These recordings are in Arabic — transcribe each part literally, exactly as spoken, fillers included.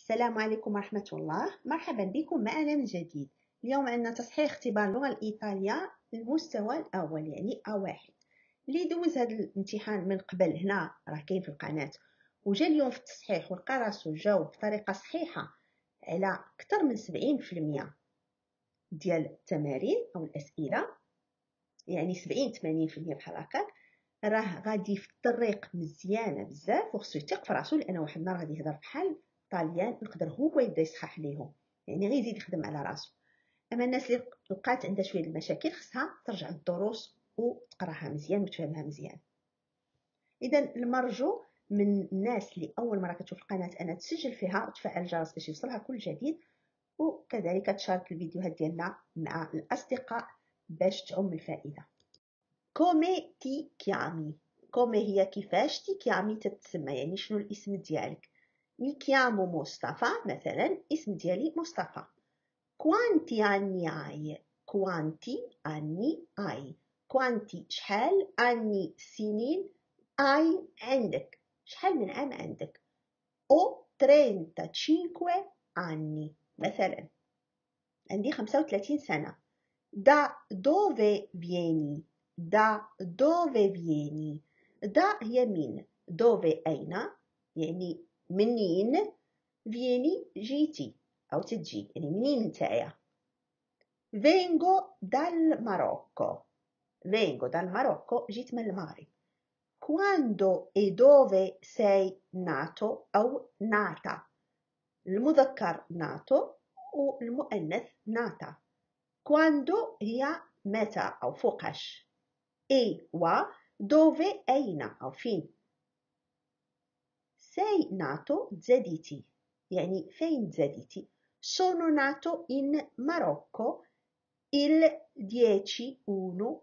السلام عليكم ورحمة الله. مرحبا بكم معنا من جديد. اليوم عندنا تصحيح اختبار اللغة الإيطالية المستوى الأول يعني أ واحد. اللي دوز هذا الامتحان من قبل هنا راه كاين في القناة وجا اليوم في التصحيح ولقى راسو جاوب بطريقة صحيحة على أكثر من سبعين في المية ديال التمارين أو الأسئلة، يعني سبعين ثمانين في المية بحال هكاك، راه غادي في الطريق مزيانة بزاف وخصو يثق في راسو، لأن واحد النهار غادي يهضر بحال طاليان يقدر هو يبدا يصحح ليهم، يعني غير يزيد يخدم على راسو. اما الناس اللي لقات عندها شويه المشاكل خصها ترجع للدروس وتقراها مزيان وتفهمها مزيان. اذا المرجو من الناس اللي اول مره كتشوف القناه انا تسجل فيها وتفعل الجرس باش يوصلها كل جديد، وكذلك تشارك الفيديوهات ديالنا مع الاصدقاء باش تعم الفائده. كومي تي كيامي، كومي هي كيفاش، تي كيامي تتسمى يعني شنو الاسم ديالك. مي كيامو مصطفى مثلا، اسم ديالي مصطفى. كوانتي اني اي، كوانتي اني اي، كوانتي شحال، اني سنين، اي عندك شحال من عام عندك. او ترينتا تشينكوي اني مثلا عندي خمسة وثلاثين سنة. دا دوفي فيني، دا دوفي فيني، دا هي من، دوفي أين يعني منين، فيني جيتي أو تجي يعني منين نتايا. vengo dal Marocco، vengo dal Marocco جيت من المغرب. quando e dove sei nato أو nata، المذكر nato والمؤنث nata. quando هي متى أو فوقاش، e و dove أين أو فين. sei nato تزاديتي يعني فين تزاديتي. sono nato in Marocco il dieci uno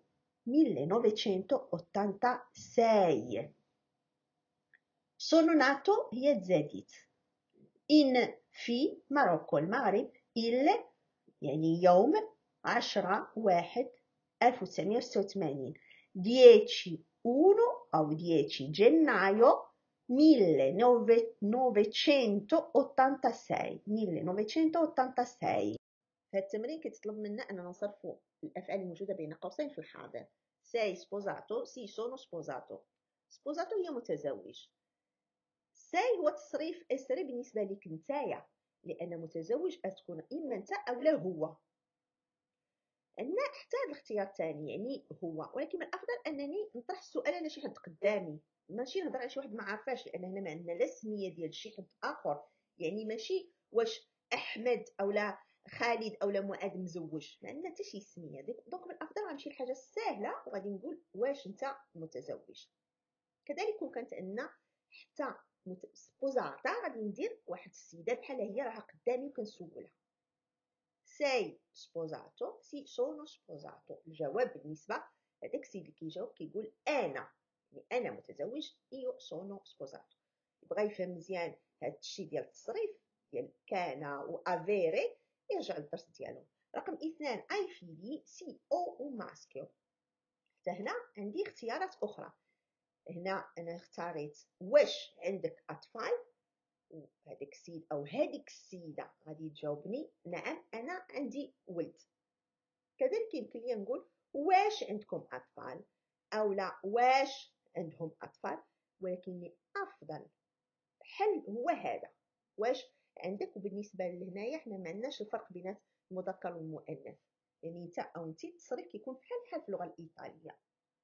millenovecentottantasei. sono nato هي تزاديت. in في ماروكو المغرب، il يعني يوم عشرة واحد ألف وتسعمائة وستة وثمانين. dieci uno أو dieci gennaio millenovecentottantasei، millenovecentottantasei. هذا التمرين كيتطلب منا أننا نصرفوا الأفعال الموجودة بين قوسين في الحاضر. sei sposato، si sono sposato. sposato هي متزوج. sei هو تصريف اسري بالنسبة لك نتايا، لأن متزوج تكون إما أنت أو لا هو. عندنا حتى هذا الاختيار الثاني يعني هو، ولكن من الأفضل أنني نطرح السؤال على شي حد قدامي، ماشي نهضر على شي واحد ما عارفاش، لأن هنا ما عندنا لا السمية ديال شي حد آخر، يعني ماشي واش أحمد أو لا خالد أو لا معاذ مزوج، ما عندنا حتى شي سمية. دونك من الأفضل غنمشي لحاجة سهلة وغادي نقول واش أنت متزوج. كذلك كون كانت عندنا حتى سبوزاتا غادي ندير واحد السيدة بحال هي راها قدامي وكنسولها. sei sposato، si sono sposato. الجواب بالنسبة لهذاك السيد اللي كيجاوب كيقول أنا، يعني أنا متزوج، io sono sposato. بغا يفهم مزيان هذا الشيء ديال التصريف ديال كان و avere يرجع للدرس ديالو. رقم اثنان أي فيلي، سي أو وماسكيو. حتى هنا عندي اختيارات أخرى. هنا أنا اختاريت واش عندك أطفال، وهذاك السيد أو هذيك السيدة غادي تجاوبني نعم أنا عندي ولد. كذلك يمكن لي نقول واش عندكم أطفال أو لا واش عندهم أطفال، ولكن أفضل حل هو هذا واش عندك. وبالنسبة لهنايا حنا ما عندناش الفرق بين المذكر والمؤنث، يعني انت أو انت التصريف كيكون بحال بحال في اللغة الإيطالية.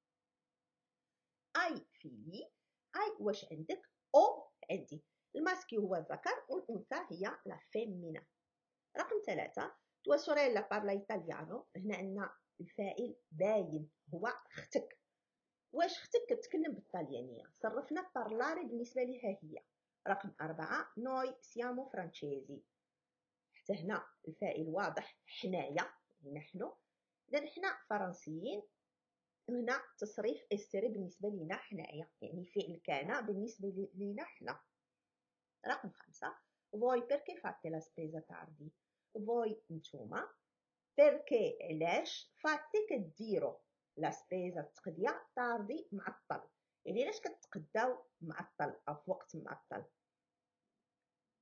أي فيلي، أي واش عندك، أو عندي. الماسكي هو الذكر والأنثى هي لا فيمينا. رقم ثلاثة tua sorella parla italiano، هنا عندنا الفاعل باين هو اختك. واش اختك كتكلم بالطليانية؟ صرفنا بارلاري بالنسبة لها هي. رقم أربعة noi siamo francesi، حتى هنا الفاعل واضح حنايا نحن، إذا حنا فرنسيين. هنا تصريف استري بالنسبة لنا حنايا، يعني فعل كان بالنسبة لنا حنا. رقم خمسة voi perché fate la spesa tardi، voi نتوما، perché علاش، fate كديروا، la spesa التقدية، tardi معطل، يعني علاش كتقداو معطل أو في وقت معطل.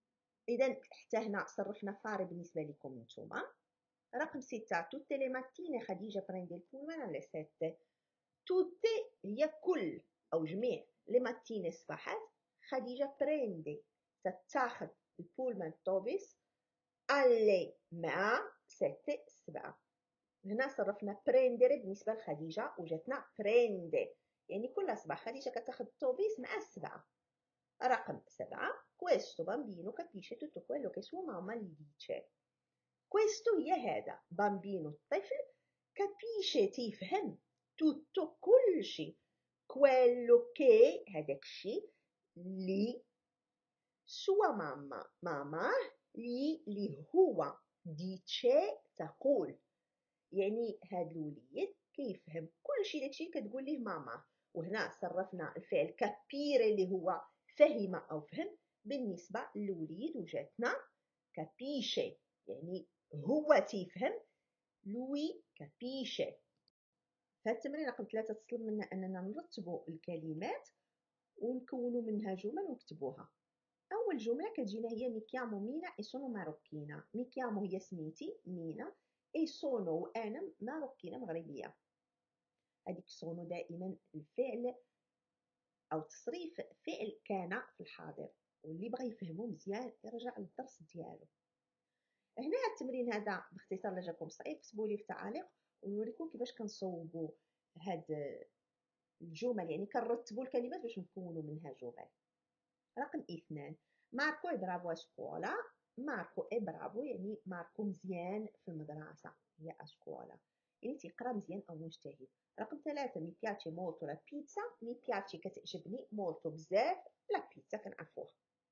إذا حتى هنا صرفنا فاري بالنسبة لكم نتوما. رقم ستة، tutte le mattine خديجة prende il pullman alle sette. tutte هي كل أو جميع، لي ماتيني الصباحات، خديجة بريندي تتاخذ البولمان الطوبيس ألي مع ستة سبعة. هنا صرفنا بريندري بالنسبة لخديجة وجاتنا بريندي، يعني كل صباح خديجة كتاخذ الطوبيس مع السبعة. رقم سبعة، questo bambino capisce tutto quello che sua mamma gli dice. questo هي هذا، bambino الطفل، capisce تيفهم، tutto كل شيء، quello che هذاك الشيء، لي sua mamma ماما، لي لي هو، dice تقول، يعني هاد الوليد كيفهم كل شيء داكشي كتقول ليه ماما. وهنا صرفنا الفعل كابيري اللي هو فهم أو فهم بالنسبة للوليد وجاتنا كابيشي، يعني هو تيفهم، لوي كابيشي. في التمرين رقم ثلاثة تطلب منا أننا نرتبوا الكلمات ونكونوا منها جمل ونكتبوها. أول جملة كتجينا هي مي chiamo مينا e sono marocchina. مي chiamo هي سميتي مينا، e sono وأنا ماروكينا مغربية. هذيك sono دائما الفعل أو تصريف فعل كان في الحاضر، واللي بغى يفهمو مزيان يرجع للدرس ديالو. هنا التمرين هذا باختصار لا جاكم صعيب كتبوا لي في التعاليق ونوريكم كيفاش كنصوبوا هاد الجمل، يعني كنرتبوا الكلمات باش نكونوا منها جمل. رقم اثنان، ماركو اي برافو اسكولا. ماركو اي برافو يعني ماركو مزيان في المدرسة، هي اسكولا يعني تيقرا مزيان أو مجتهد. رقم ثلاثة، مي بياتشي مولتو لا بيتزا. مي بياتشي كتعجبني، مولتو بزاف، لا بيتزا كنعرفوها.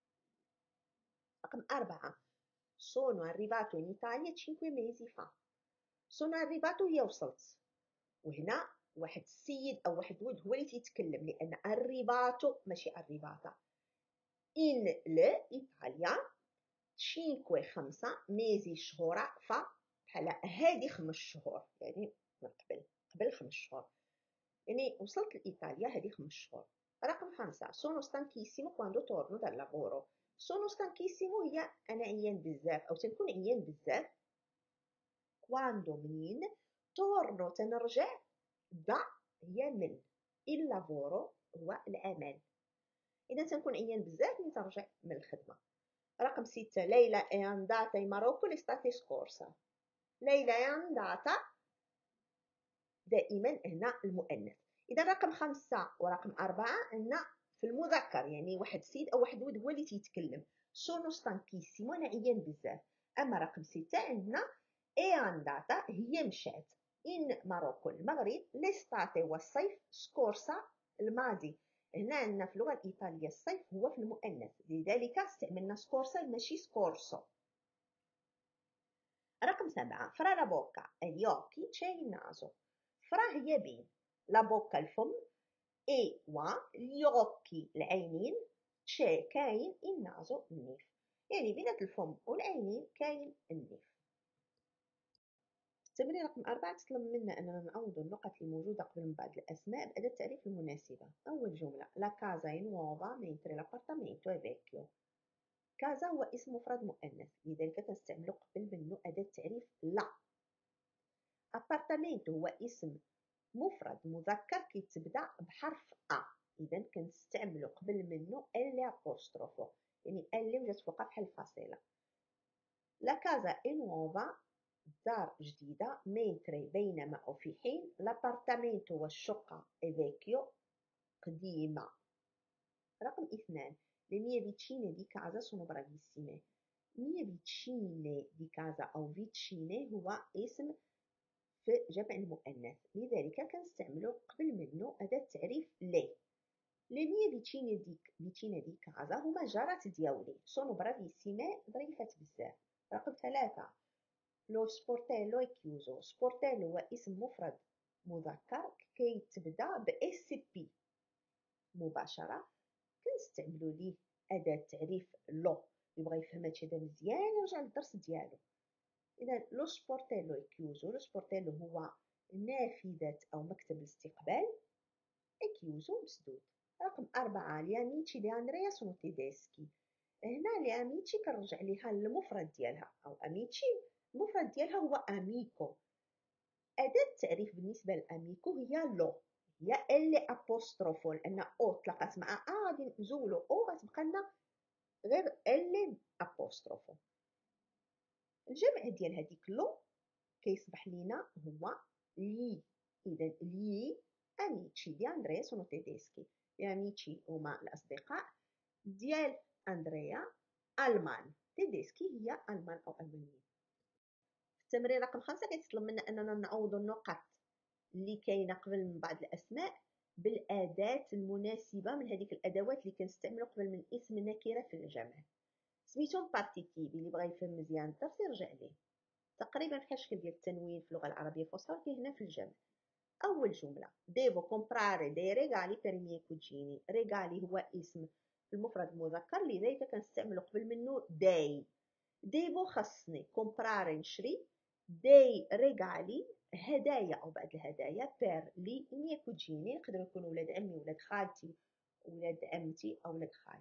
رقم أربعة، sono arrivato in Italia cinque mesi fa. sono arrivato هي وصلت، وهنا واحد السيد أو واحد ولد هو اللي تيتكلم، لأن arrivato ماشي arrivata. in l'Italia cinque خمسة mesi شهور فا بحال هادي خمس شهور، يعني من قبل قبل خمس شهور، يعني وصلت لإيطاليا هادي خمس شهور. رقم خمسة، sono stanchissimo quando torno dal lavoro. sono stanchissimo هي أنا عيان بزاف أو تنكون عيان بزاف. quando منين، torno تنرجع، da هي من، il lavoro هو العمل، إذا تنكون عيان بزاف ملي ترجع من الخدمة. رقم ستة، ليلى è andata in Marocco l'estate scorsa. ليلى è andata دائما هنا المؤنث. إذا رقم خمسة ورقم أربعة هنا في المذكر، يعني واحد السيد أو واحد الولد هو اللي تيتكلم. sono stanchissimo أنا عيان بزاف. أما رقم ستة عندنا è andata هي مشات in Marocco المغرب، l'estate هو الصيف، scorsa الماضي. هنا عندنا في اللغة الإيطالية الصيف هو في المؤنث، لذلك استعملنا scorsa ماشي scorso. رقم سبعة، fra la bocca e gli occhi c'è il naso. fra هي بين، la bocca الفم، e و gli occhi العينين، c'è كاين il naso النيف، يعني بين الفم والعينين كاين النيف. التمرين رقم أربعة تطلب منا أننا نعوض النقط الموجودة قبل من بعض الأسماء بأداة التعريف المناسبة. أول جملة، la casa è nuova mentre l'appartamento è vecchio. كازا هو اسم مفرد مؤنث، لذلك تستعمل قبل منه أداة تعريف لا. أبارتامنتو هو اسم مفرد مذكر كيتبدا بحرف أ، إذا كنستعملو قبل منه ال أبوستروفو، يعني ال وجات فوقها بحال فاصلة. لا كازا إي نوفا دار جديدة، مينتري بينما أو في حين، لابارتامنتو هو الشقة، إي فيكيو قديمة. رقم اثنان، le mie vicine di casa sono bravissime. mie vicine di casa أو vicine هو اسم في جمع المؤنث، لذلك كنستعملو قبل منه أداة تعريف لي. le mie vicine di vicine di casa هما جارات ديالي، sono bravissime ظريفات بزاف. رقم ثلاثة، lo sportello è chiuso. sportello هو اسم مفرد مذكر كيتبدا ب اس بي مباشرة، كنستعملو ليه أداة تعريف لو. اللي بغا يفهم هادشي هذا مزيان يرجع للدرس ديالو. إذا لو سبورتيلو إي كيوزو، لو سبورتيلو هو نافذة أو مكتب الاستقبال، إي كيوزو مسدود. رقم أربعة، gli amici di Andrea sono tedeschi. هنا لاميتشي كنرجع ليها المفرد ديالها، أو أميتشي المفرد ديالها هو أميكو. أداة التعريف بالنسبة لأميكو هي لو، هي اللي أبوستروفو، لأن أو تلاقات مع أ غادي نزولو أو غتبقى لنا غير اللي أبوستروفو. الجمع ديال هذيك لو كيصبح لينا هو لي. إذا لي أميتشي دي أندريا سونو تيديسكي. أميتشي هما الأصدقاء ديال أندريا ألمان، تيديسكي هي ألمان أو ألمانية. التمرين رقم خمسة كيتطلب منا أننا نعوض النقط اللي كاينة قبل من بعض الأسماء بالأداة المناسبة من هذيك الأدوات اللي كنستعملو قبل من اسم نكرة في الجمع. سميتهم بارتيتيف، اللي بغا يفهم مزيان الدرس يرجع ليه. تقريبا بحال الشكل ديال التنوين في اللغة العربية الفصحى كاين هنا في الجمع. أول جملة devo comprare dei regali per i miei cugini. regali هو اسم المفرد المذكر لذلك كنستعملو قبل منه dei. devo خصني comprare نشري dei regali هدايا أو بعض الهدايا per لي i miei cugini يقدروا يكونوا ولاد عمي ولاد خالتي ولاد عمتي أو ولاد خالي.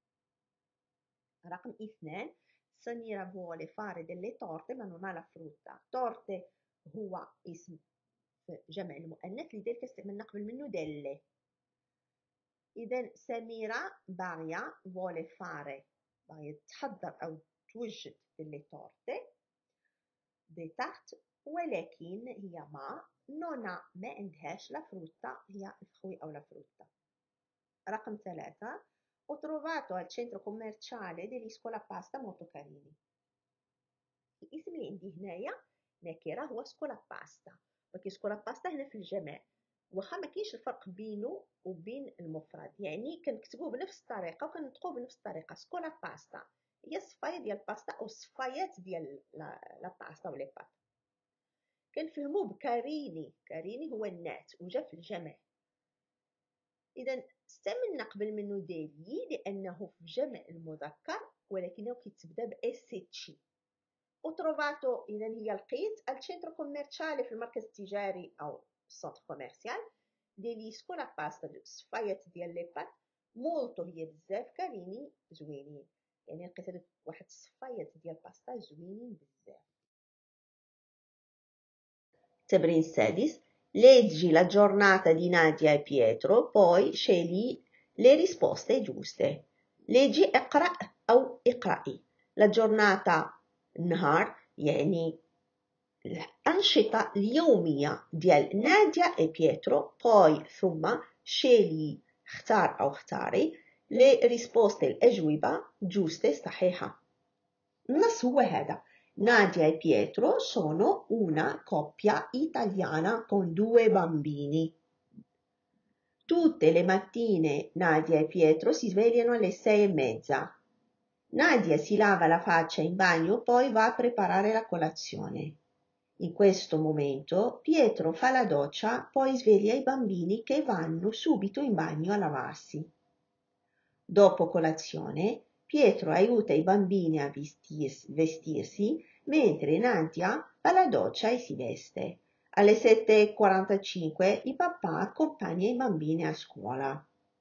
رقم اثنان Samira vuole fare delle torte ma non ha la frutta. torte هو اسم جمع المؤنث لذلك استعملنا قبل منه دelle. إذا سميرة باغية vuole fare باغية تحضر أو توجد delle torte دي تارت، ولكن هي ما نونا ما عندهاش لا فروتا هي الفخوي أو لا فروتا. رقم ثلاثة ho trovato al centro commerciale degli scola pasta molto carini. الاسم اللي عندي هنايا نكرة هو سكولا باستا، ولكن سكولا باستا هنا في الجمع واخا ما كاينش الفرق بينه وبين المفرد، يعني كنكتبوه بنفس الطريقة وكنطقوه بنفس الطريقة. سكولا باستا هي الصفاية ديال الباستا أو الصفايات ديال لا باستا ولا بات. كنفهمو بكاريني، كاريني هو النعت وجا في الجمع. إذا استعملنا قبل منه ديلي لأنه في جمع المذكر ولكنه كيتبدا بإسيتشي. وتروفاتو إذا هي لقيت الشينترو كوميرشالي في المركز التجاري أو السونتر كوميرسيال ديلي سكولا باستا الصفايات ديال لي بات مولتو هي بزاف كاريني زوينين، يعني لقيت هادوك واحد الصفايات ديال باستا زوينين بزاف. التمرين السادس leggi la giornata di Nadia e Pietro poi scegli le risposte giuste. leggi اقرأ أو اقرأي. la giornata النهار يعني الأنشطة اليومية ديال ناديا اي بيترو poi ثم scegli اختار أو اختاري le risposte الأجوبة giuste صحيحة. النص هو هذا: Nadia e Pietro sono una coppia italiana con due bambini. Tutte le mattine Nadia e Pietro si svegliano alle sei e mezza. Nadia si lava la faccia in bagno, poi va a preparare la colazione. In questo momento Pietro fa la doccia, poi sveglia i bambini che vanno subito in bagno a lavarsi. Dopo colazione Pietro aiuta i bambini a vestirsi, vestirsi mentre Nadia fa la doccia e si veste. Alle sette e quarantacinque il papà accompagna i bambini a scuola.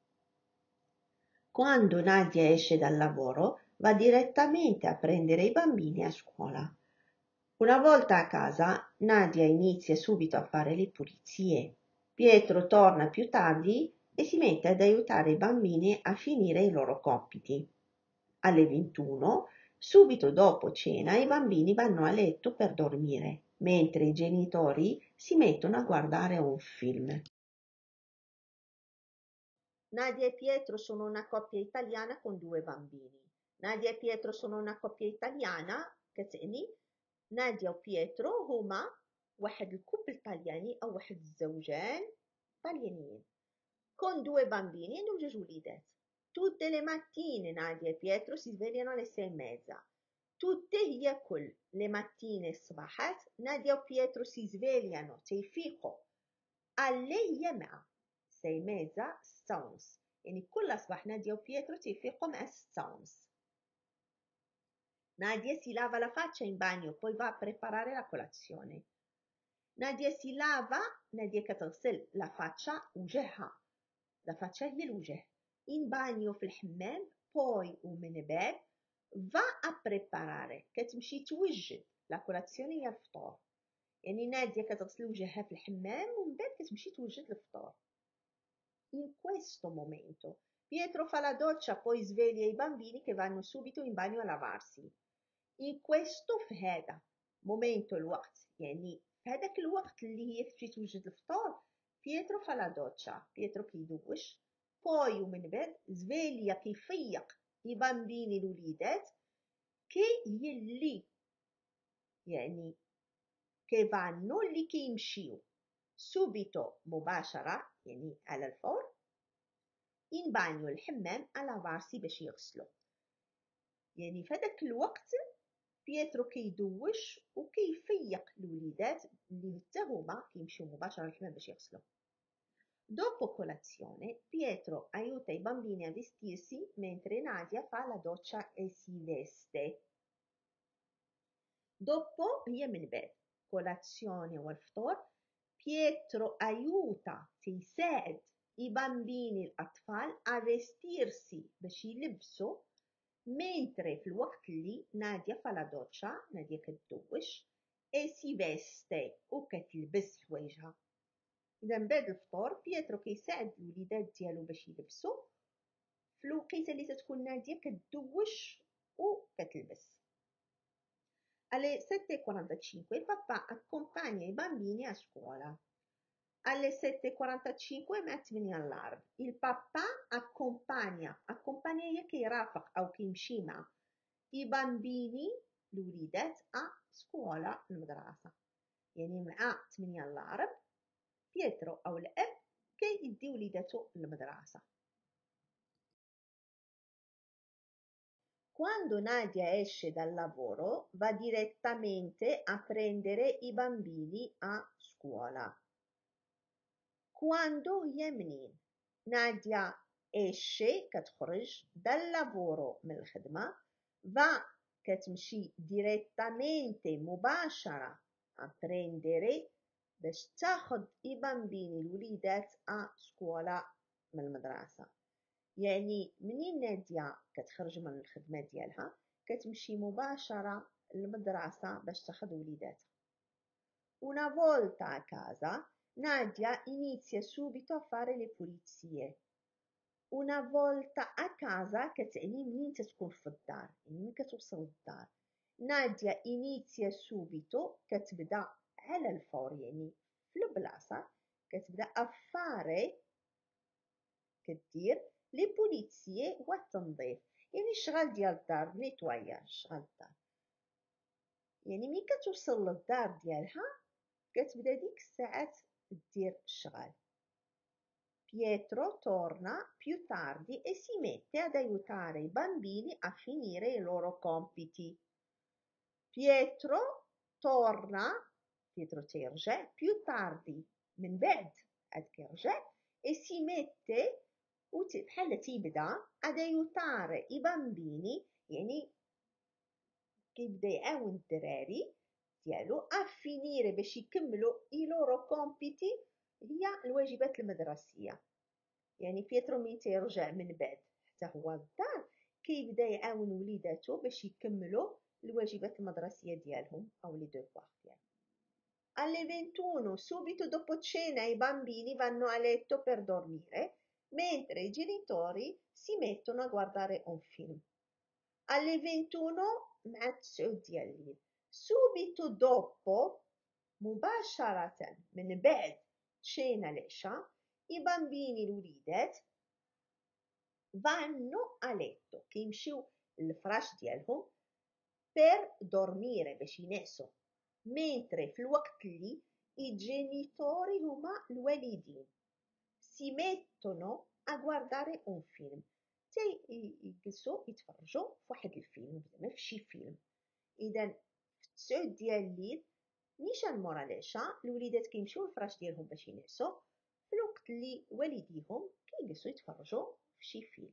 Quando Nadia esce dal lavoro va direttamente a prendere i bambini a scuola. Una volta a casa Nadia inizia subito a fare le pulizie. Pietro torna più tardi e si mette ad aiutare i bambini a finire i loro compiti. Alle ventuno, subito dopo cena, i bambini vanno a letto per dormire, mentre i genitori si mettono a guardare un film. Nadia e Pietro sono una coppia italiana con due bambini. Nadia e Pietro sono una coppia italiana كتعني ناديا وبيترو هما واحد الكوبل طلياني أو واحد الزوجان طليانيين. con due bambini عندهم جوج وليدات. tutte le mattine Nadia e Pietro si svegliano alle sei e mezza. tutte هي كل le mattine الصباحات ناديا وبيترو si svegliano تيفيقوا alle هي مع sei e mezza ستة ونص، يعني كل صباح ناديا وبيترو تيفيقوا مع ستة ونص. Nadia si lava la faccia in bagno, poi va a preparare la colazione. Nadia si lava نادية كتغسل la faccia وجهها. la faccia هي الوجه. in bagno في الحمام poi ومن بعد va a preparare كتمشي توجد. لا كولاسيون هي الفطور، يعني نادية كتغسل وجهها في الحمام ومن بعد كتمشي توجد الفطور. In questo momento Pietro fa la doccia, poi sveglia i bambini che vanno subito in bagno a lavarsi. In questo في هذا momento الوقت، يعني في هذاك الوقت اللي هي تمشي توجد الفطور، بيترو fa la doccia، بيترو كيدوش، poi ومن بعد sveglia كيفيق i bambini الوليدات، كي هي اللي يعني che vanno اللي كيمشيو subito مباشرة يعني على الفور in bagno الحمام a lavarsi باش يغسلوا. يعني في هذاك الوقت بيترو كيدوش وكيفيق الوليدات اللي حتى هما كيمشيو مباشرة للحمام باش يغسلوا. Dopo colazione Pietro aiuta i bambini a vestirsi mentre Nadia fa la doccia e si veste. Dopo هي من بعد colazione والفطور Pietro aiuta يساعد i bambini الأطفال a vestirsi باش يلبسوا mentre في الوقت اللي نادية fa la doccia نادية كتدوش e si veste وكتلبس حوايجها. إذا من بعد الفطور بيترو كيساعد الوليدات ديالو باش يلبسوا في الوقيته اللي تتكون نادية كتدوش وكتلبس. Alle sette e quarantacinque il papà accompagna i bambini a scuola. Alle sette e quarantacinque مع ثمانية الأرض il papà accompagna accompagna هي كيرافق أو كيمشي مع i bambini الوليدات a scuola المدرسة، يعني مع ثمانية الأرض بيترو أو الأب كي يدي وليداتو للمدرسة. Quando Nadia esce dal lavoro va direttamente a prendere i bambini a scuola. Quando هي منين نادية esce كتخرج dal lavoro من الخدمة va كتمشي direttamente مباشرة a prendere باش تاخد i bambini الوليدات a scuola من المدرسة. يعني منين نادية كتخرج من الخدمة ديالها كتمشي مباشرة للمدرسة باش تاخد وليداتها. Una volta a casa Nadia inizia subito a fare le pulizie. Una volta a casa كتعني منين تتكون في الدار، يعني منين كتوصل للدار. نادية inizia subito كتبدا على الفور، يعني في البلاصة كتبدا a fare كدير لي بوليتسيي والتنظيف، يعني الشغل ديال الدار نيتواياج شغل الدار. يعني ملي كتوصل للدار ديالها كتبدا ديك الساعات دير الشغل. Pietro torna più tardi e si mette ad aiutare i bambini a finire i loro compiti. Pietro torna Pietro تيرجع più tardi من بعد عاد كيرجع e si mette بحال تيبدا ad aiutare i bambini، يعني كيبدا يعاون الدراري ديالو a finire باش يكملوا i loro compiti هي الواجبات المدرسية. يعني بيترو ملي تيرجع من بعد حتى هو للدار كيبدا يعاون وليداتو باش يكملوا الواجبات المدرسية ديالهم أو لي دوفوار ديالهم. Alle ventuno subito dopo cena i bambini vanno a letto per dormire mentre i genitori si mettono a guardare un film. Alle ventuno مع التسعود ديال الليل subito dopo مباشرة من بعد cena العشاء i bambini الوليدات vanno a letto كيمشيو للفراش ديالهم per dormire باش ينعسوا mentre في الوقت اللي i genitori هما الوالدين si mettono a guardare un film تي يجلسوا يتفرجوا في واحد الفيلم زعما في شي فيلم. اذا في التسعود ديال الليل نيشان مورا العشاء الوليدات كيمشيو للفراش ديالهم باش ينعسوا في الوقت اللي والديهم كيجلسوا يتفرجوا في شي فيلم.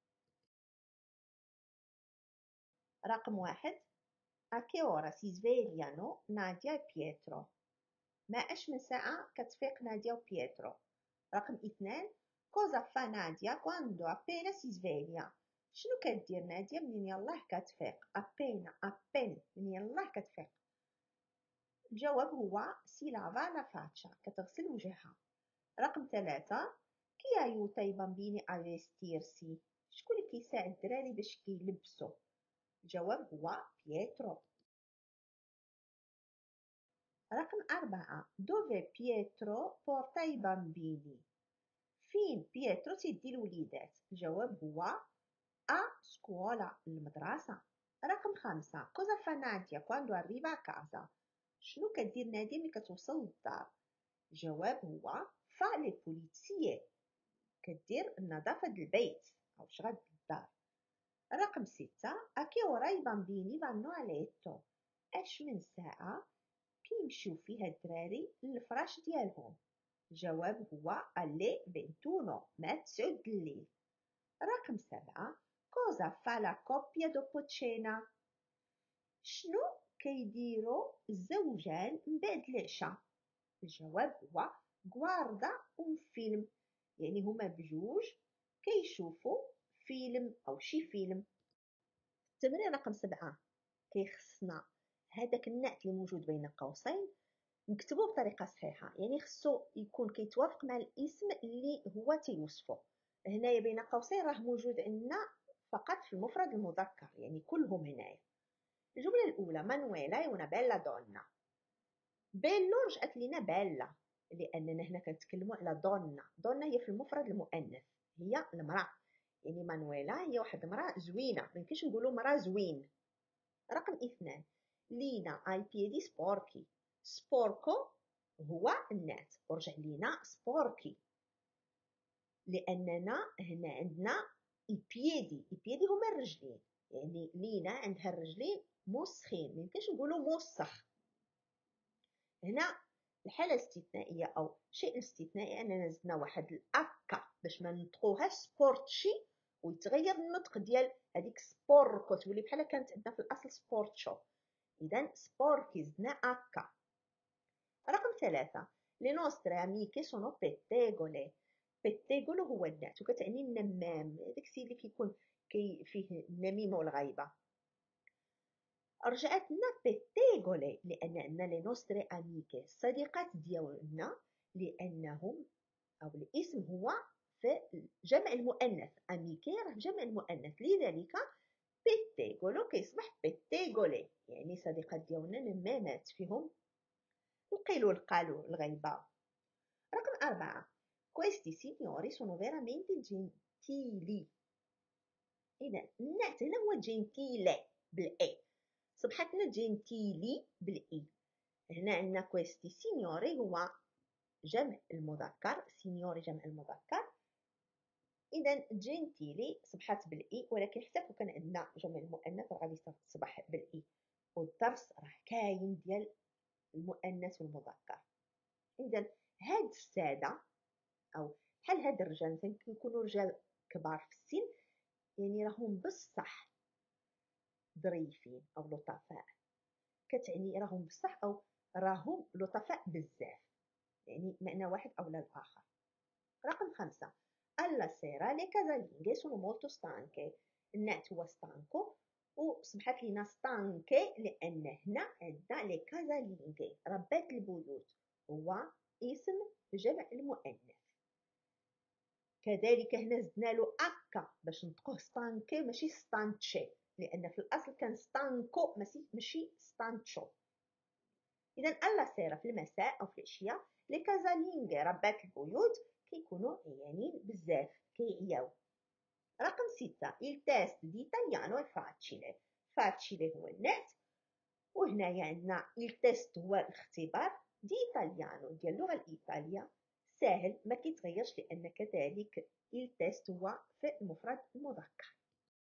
رقم واحد A che ora si svegliano Nadia e Pietro؟ ما اش من ساعة كتفيق نادية و بيترو. رقم اثنان Cosa fa Nadia quando appena si sveglia؟ شنو كدير نادية منين يلاه كتفيق؟ أبينا أبين منين يلاه كتفيق. الجواب هو سي لافا لا فاتشا، كتغسل وجهها. رقم ثلاثة، كي ايوتا i bambini a vestirsi؟ شكون اللي كيساعد الدراري باش كيلبسوا؟ الجواب هو بيترو. رقم أربعة، دوفي بيترو بورتا i bambini؟ فين بيترو تيدي الوليدات؟ الجواب هو أ سكولا، المدرسة. رقم خمسة، كوزا فا ناديا كواندو arriva a casa؟ شنو كدير نادية ملي كتوصل للدار؟ الجواب هو فا لي بوليتسيي، كدير النظافة د البيت أو شغل د الدار. رقم ستة، أكي ورا i bambini vanno a letto؟ أش من ساعة كيمشيو فيها الدراري للفراش ديالهم؟ الجواب هو ألي فينتونو، مع تسعود د الليل. رقم سبعة، كوزا فا لا كوبيا دوبو تشينا؟ شنو كيديروا الزوجان من بعد العشاء؟ الجواب هو غواردا أون فيلم، يعني هما بجوج كيشوفوا فيلم أو شي فيلم. التمرين رقم سبعة، كيخصنا هذاك النعت اللي موجود بين قوسين نكتبوه بطريقة صحيحة، يعني خصو يكون كيتوافق مع الاسم اللي هو تيوصفه. هنايا بين قوسين راه موجود عندنا فقط في المفرد المذكر، يعني كلهم هنايا. الجملة الأولى، مانويلا è una bella donna. بيلو رجعت لينا بالا، لأننا هنا كنتكلموا على دونا. دونا هي في المفرد المؤنث، هي المرأة، يعني مانويلا هي واحد المرأة زوينة، ميمكنش نقولوا مرأة زوين. رقم اثنان، لينا اي بيدي سبوركي. سبوركو هو النعت، ورجع لينا سبوركي لأننا هنا عندنا اي بيدي. اي بيدي هما الرجلين، يعني لينا عندها الرجلين موسخين، ميمكنش نقولوا موسخ. هنا الحالة الاستثنائية أو شيء استثنائي أننا زدنا واحد الأكا باش ما نطقوهاش سبورتشي ويتغير النطق ديال هذيك سبوركو، تولي بحال كانت عندنا في الأصل سبورتشو. إذا سبوركي زدنا أكا. رقم ثلاثة، لي نوستري أميكي سونو بيتيغولي. بيتيغولو هو النعت وكتعني النمام، هذاك السيد اللي كيكون كي فيه النميمة والغيبة. رجعت لنا بيتيغولي لأن عندنا لي نوستري أميكي، الصديقات ديالنا، لأنهم أو الاسم هو في جمع المؤنث، أميكي راه جمع المؤنث، لذلك بيتيغولو كيصبح بيتيغولي، يعني صديقات ديالنا نمامات فيهم القيل والقال والغيبة. رقم أربعة، questi signori sono veramente gentili. إذا النعت هنا هو جنتيلي بالإي، صبحت لنا جنتيلي بالإي. هنا عندنا كويستي سينيوري هو جمع المذكر، سينيوري جمع المذكر، إذا جنتيلي صبحت بالإي، ولكن حتى كان عندنا جمع المؤنث غادي تصبح بالإي، والدرس راه كاين ديال المؤنث والمذكر. إذا هاد السادة أو بحال هاد الرجال مثلا كيكونوا رجال كبار في السن، يعني راهم بصح ظريفين أو لطفاء، كتعني راهم بصح أو راهم لطفاء بزاف، يعني معنى واحد أو لا الآخر. رقم خمسة، alla sera le casalinghe sono molto stanche. النعت هو ستانكو وصبحت لينا ستانكي لأن هنا عندنا لي كازالينغي ربات البيوت، هو اسم جمع المؤنث. كذلك هنا زدنا له أكا باش نطقوه ستانكي ماشي ستانتشي، لأن في الأصل كان ستانكو ماشي ستانتشو. إذا ألا سيرة في المساء أو في العشية، لي كازالينغي ربات البيوت كيكونوا عيانين بزاف، كيعياو. رقم ستة، il test di italiano è facile. facile هو النعت، وهنايا عندنا il test هو الاختبار، دي إيطاليانو ديال اللغة الإيطالية ساهل ما كيتغيرش، لأن كذلك il test هو في المفرد المذكر.